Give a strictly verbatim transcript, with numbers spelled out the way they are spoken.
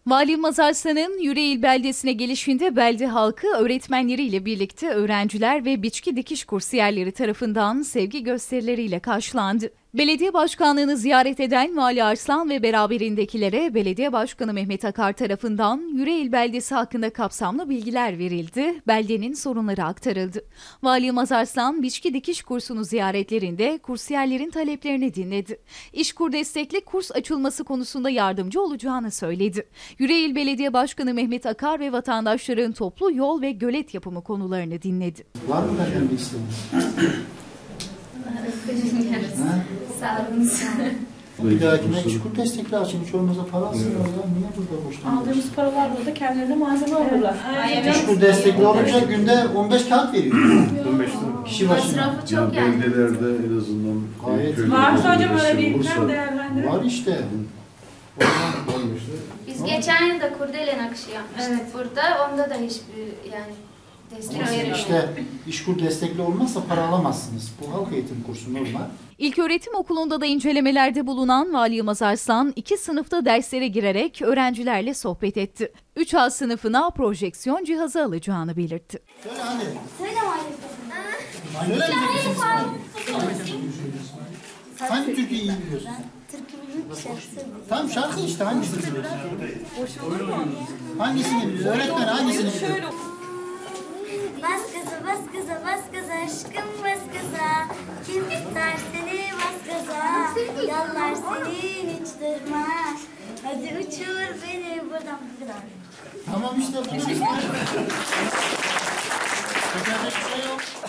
Vali Yılmaz Arslan'ın Yüreğil beldesine gelişinde belde halkı öğretmenleriyle birlikte öğrenciler ve biçki dikiş kursiyerleri tarafından sevgi gösterileriyle karşılandı. Belediye başkanlığını ziyaret eden Vali Arslan ve beraberindekilere Belediye Başkanı Mehmet Akar tarafından Yüreğil beldesi hakkında kapsamlı bilgiler verildi, beldenin sorunları aktarıldı. Vali Yılmaz Arslan, biçki dikiş kursunu ziyaretlerinde kursiyerlerin taleplerini dinledi. İşkur destekli kurs açılması konusunda yardımcı olacağını söyledi. Yüreğil Belediye Başkanı Mehmet Akar ve vatandaşların toplu yol ve gölet yapımı konularını dinledi. Var mı efendim bir isteğiniz? Sağ olun. Bir dahakine işkur destekli açın. Hiç olmazsa para alsınlar ya. Niye burada boşuna? Aldığımız paralarla da kendilerine malzeme alırlar. İşkur destekli olunca günde on beş kağıt veriyor. on beş Kişi başına. Masrafı çok yani. Beldelerde en azından Gayet. Varsa hocam öyle bir imkan değerlendirin. Var işte. Biz geçen yıl da kurdele nakışı yapmıştık Evet. burada. Onda da hiçbir yani destek verilmiyor. İşte işkur destekli olmazsa para alamazsınız. Bu halk eğitim kursu normal. İlköğretim okulunda da incelemelerde bulunan Vali Yılmaz Arslan, iki sınıfta derslere girerek öğrencilerle sohbet etti. üç A sınıfına projeksiyon cihazı alacağını belirtti. Söyle hadi. Söyle Söyle Hangi türküyü iyi biliyorsun? Türkü bilmek şarkısı. Tam şarkı işte hangisini biliyorsun? Hangisini biliyorsun? Öğretmen hangisini biliyorsun? Bas gaza bas gaza bas gaza aşkım bas gaza. Kim tutar seni bas gaza. Yallar senin hiç durma. Hadi uçur beni buradan buradan. Tamam işte. Tekerlek bir şey yok.